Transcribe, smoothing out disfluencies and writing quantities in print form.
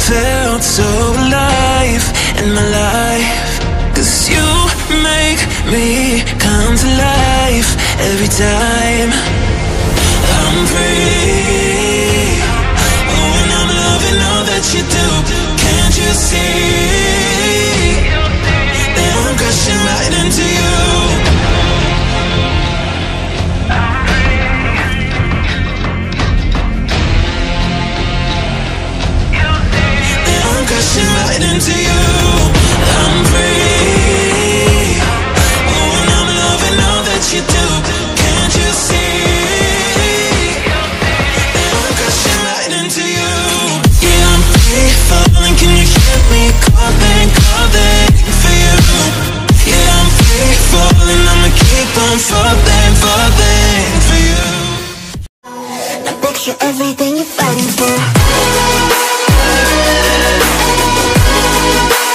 felt so alive in my life. 'Cause you make me come to life every time I'm free. Oh, and I'm loving all that you do. Can't you see that I'm crashing right into you? Crashing right into you. I'm free. Oh, and I'm loving all that you do. Can't you see that I'm crashing right into you? Yeah, I'm free falling. Can you hear me calling, calling for you? Yeah, I'm free falling. I'ma keep on falling, falling for you. Now picture everything you're fighting for.